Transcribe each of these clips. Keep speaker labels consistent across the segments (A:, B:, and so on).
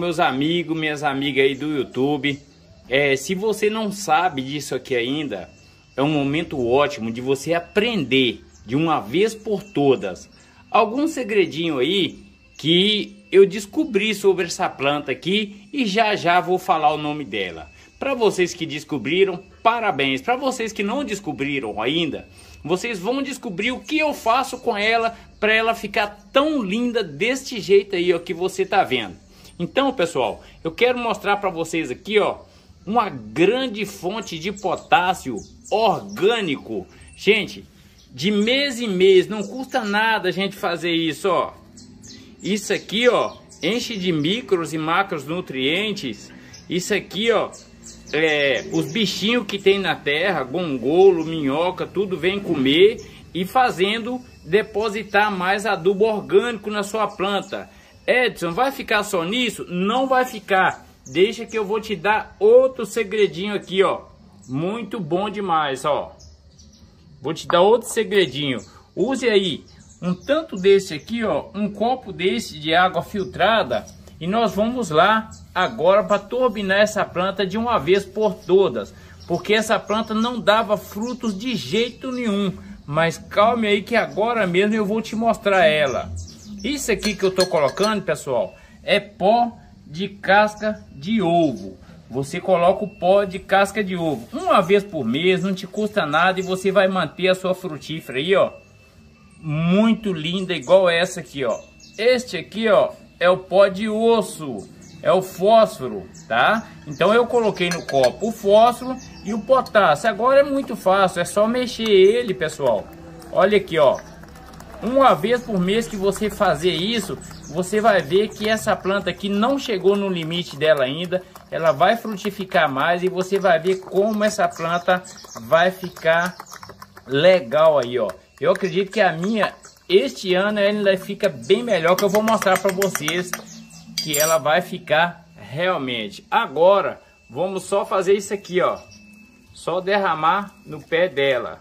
A: meus amigos, minhas amigas aí do YouTube. Se você não sabe disso aqui ainda, é um momento ótimo de você aprender de uma vez por todas algum segredinho aí que eu descobri sobre essa planta aqui e já vou falar o nome dela. Para vocês que descobriram, parabéns. Para vocês que não descobriram ainda, vocês vão descobrir o que eu faço com ela para ela ficar tão linda deste jeito aí, ó, que você tá vendo. Então, pessoal, eu quero mostrar para vocês aqui, ó, uma grande fonte de potássio orgânico. Gente, de mês em mês, não custa nada a gente fazer isso, ó. Isso aqui, ó, enche de micros e macros nutrientes. Isso aqui, ó, os bichinhos que tem na terra, gongolo, minhoca, tudo vem comer e fazendo depositar mais adubo orgânico na sua planta. Edson, vai ficar só nisso? Não vai ficar. Deixa que eu vou te dar outro segredinho aqui, ó. Muito bom demais, ó. Vou te dar outro segredinho. Use aí um tanto desse aqui, ó, um copo desse de água filtrada. E nós vamos lá agora para turbinar essa planta de uma vez por todas. Porque essa planta não dava frutos de jeito nenhum. Mas calme aí que agora mesmo eu vou te mostrar ela. Isso aqui que eu tô colocando, pessoal, é pó de casca de ovo. Você coloca o pó de casca de ovo uma vez por mês, não te custa nada e você vai manter a sua frutífera aí, ó, muito linda, igual essa aqui, ó. Este aqui, ó, é o pó de osso, é o fósforo, tá? Então eu coloquei no copo o fósforo e o potássio. Agora é muito fácil, é só mexer ele, pessoal. Olha aqui, ó. Uma vez por mês que você fazer isso, você vai ver que essa planta aqui não chegou no limite dela ainda. Ela vai frutificar mais e você vai ver como essa planta vai ficar legal aí, ó. Eu acredito que a minha, este ano, ela ainda fica bem melhor, que eu vou mostrar para vocês que ela vai ficar realmente. Agora, vamos só fazer isso aqui, ó. Só derramar no pé dela.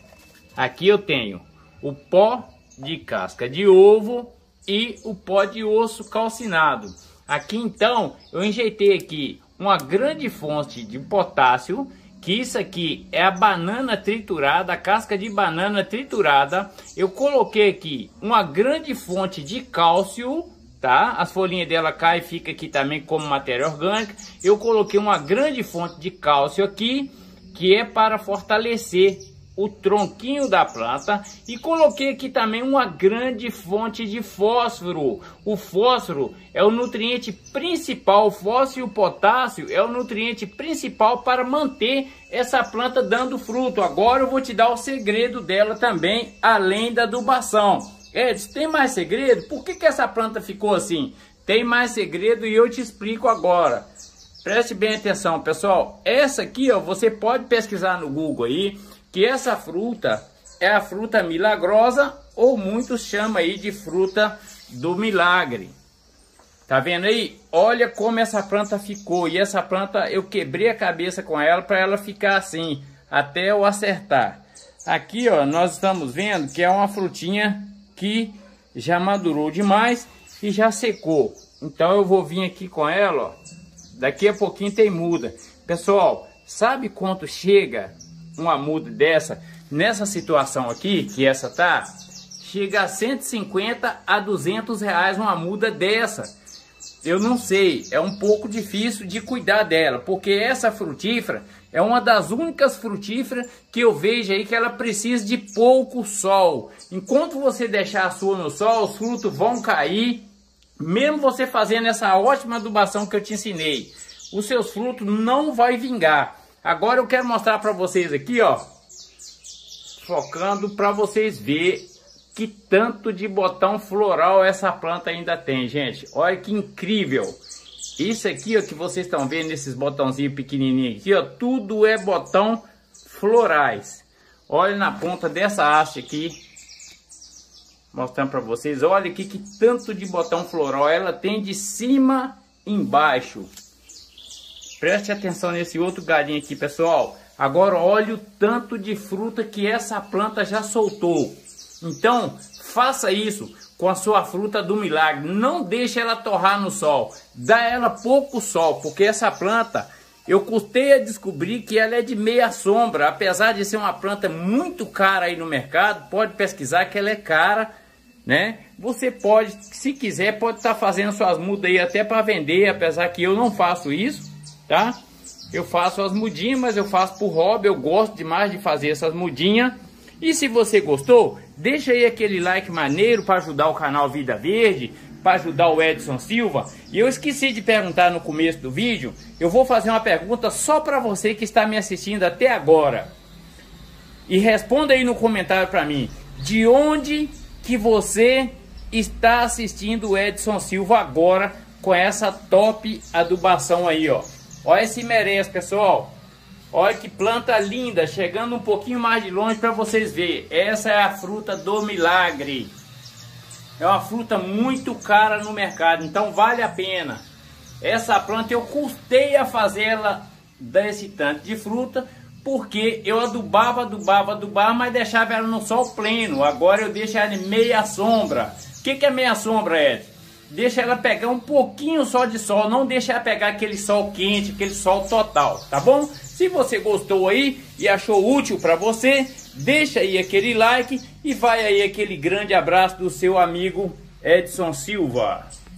A: Aqui eu tenho o pó de casca de ovo e o pó de osso calcinado. Aqui então eu injetei aqui uma grande fonte de potássio, que isso aqui é a banana triturada, a casca de banana triturada. Eu coloquei aqui uma grande fonte de cálcio, tá? As folhinhas dela caem e fica aqui também como matéria orgânica. Eu coloquei uma grande fonte de cálcio aqui, que é para fortalecer o tronquinho da planta, e coloquei aqui também uma grande fonte de fósforo. O fósforo é o nutriente principal, o fósforo e o potássio é o nutriente principal para manter essa planta dando fruto. Agora eu vou te dar o segredo dela também, além da adubação. Edson, tem mais segredo? Por que essa planta ficou assim? Tem mais segredo e eu te explico agora. Preste bem atenção, pessoal. Essa aqui, ó, você pode pesquisar no Google aí, que essa fruta é a fruta milagrosa, ou muitos chamam aí de fruta do milagre. Tá vendo aí? Olha como essa planta ficou. E essa planta eu quebrei a cabeça com ela para ela ficar assim, até eu acertar. Aqui, ó, nós estamos vendo que é uma frutinha que já madurou demais e já secou. Então eu vou vir aqui com ela, ó. Daqui a pouquinho tem muda. Pessoal, sabe quanto chega uma muda dessa, nessa situação aqui, que essa tá, chega a 150 a 200 reais uma muda dessa. Eu não sei, é um pouco difícil de cuidar dela, porque essa frutífera é uma das únicas frutíferas que eu vejo aí que ela precisa de pouco sol. Enquanto você deixar a sua no sol, os frutos vão cair, mesmo você fazendo essa ótima adubação que eu te ensinei, os seus frutos não vai vingar. Agora eu quero mostrar para vocês aqui, ó, focando para vocês verem que tanto de botão floral essa planta ainda tem, gente. Olha que incrível. Isso aqui, ó, que vocês estão vendo, esses botãozinhos pequenininhos aqui, ó, tudo é botão florais. Olha na ponta dessa haste aqui, mostrando para vocês. Olha aqui que tanto de botão floral ela tem de cima embaixo. Preste atenção nesse outro galhinho aqui, pessoal. Agora olha o tanto de fruta que essa planta já soltou. Então, faça isso. com a sua fruta do milagre. Não deixe ela torrar no sol, dá ela pouco sol, porque essa planta eu custei a descobrir que ela é de meia sombra, apesar de ser uma planta muito cara aí no mercado. Pode pesquisar que ela é cara, né? Você pode, se quiser, pode estar fazendo suas mudas aí até para vender, apesar que eu não faço isso, tá? Eu faço as mudinhas, mas eu faço por hobby, eu gosto demais de fazer essas mudinhas. E se você gostou, deixa aí aquele like maneiro para ajudar o canal Vida Verde, para ajudar o Edson Silva. E eu esqueci de perguntar no começo do vídeo, eu vou fazer uma pergunta só para você que está me assistindo até agora. E responda aí no comentário para mim, de onde que você está assistindo o Edson Silva agora com essa top adubação aí, ó. Olha esse merece, pessoal. Olha que planta linda, chegando um pouquinho mais de longe para vocês verem. Essa é a fruta do milagre. É uma fruta muito cara no mercado, então vale a pena. Essa planta eu custei a fazer ela desse tanto de fruta, porque eu adubava, mas deixava ela no sol pleno. Agora eu deixo ela em meia sombra. O que é meia sombra, Ed? Deixa ela pegar um pouquinho só de sol, não deixa ela pegar aquele sol quente, aquele sol total, tá bom? Se você gostou aí e achou útil para você, deixa aí aquele like e vai aí aquele grande abraço do seu amigo Edson Silva.